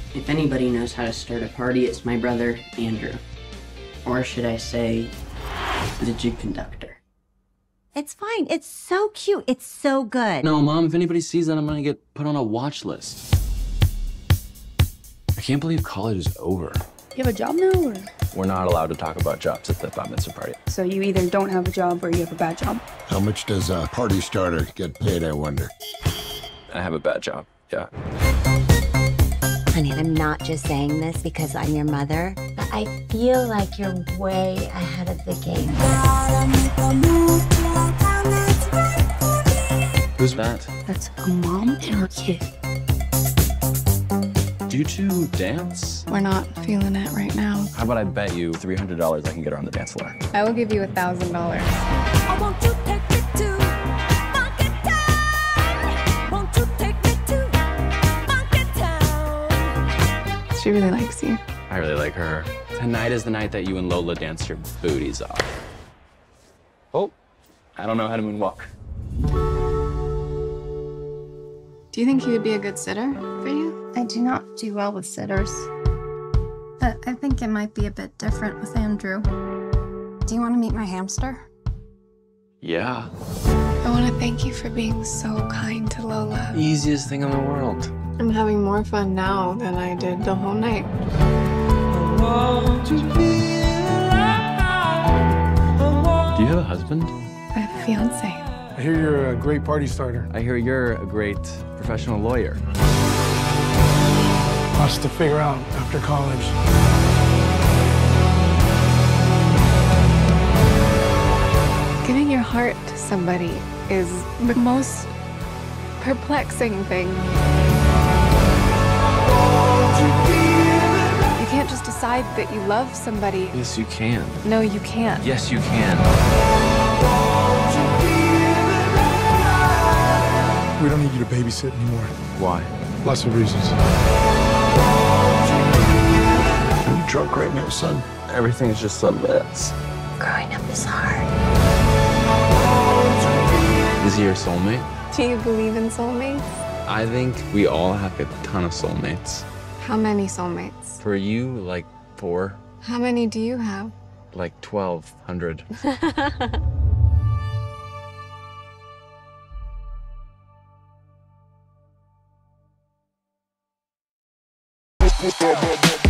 If anybody knows how to start a party, it's my brother, Andrew. Or should I say, the jig conductor. It's fine. It's so cute. It's so good. No, Mom, if anybody sees that, I'm gonna get put on a watch list. I can't believe college is over. You have a job now, or? We're not allowed to talk about jobs at the bat mitzvah party. So you either don't have a job or you have a bad job. How much does a party starter get paid, I wonder? I have a bad job, yeah. Honey, I'm not just saying this because I'm your mother, but I feel like you're way ahead of the game. Who's that? That's a mom and her kid. Do you two dance? We're not feeling it right now. How about I bet you $300 I can get her on the dance floor? I will give you $1,000. I want you to take me to Funky Town. Won't you take me to Funky Town? She really likes you. I really like her. Tonight is the night that you and Lola dance your booties off. Oh, I don't know how to moonwalk. Do you think he would be a good sitter for you? I do not do well with sitters. But I think it might be a bit different with Andrew. Do you want to meet my hamster? Yeah. I want to thank you for being so kind to Lola. Easiest thing in the world. I'm having more fun now than I did the whole night. Do you have a husband? I have a fiance. I hear you're a great party starter. I hear you're a great professional lawyer. Lots to figure out after college. Giving your heart to somebody is the most perplexing thing. You can't just decide that you love somebody. Yes, you can. No, you can't. Yes, you can. We don't need you to babysit anymore. Why? Lots of reasons. Are you drunk right now, son? Everything's just a mess. Growing up is hard. Is he your soulmate? Do you believe in soulmates? I think we all have a ton of soulmates. How many soulmates? For you, like 4. How many do you have? Like 1,200. What's up,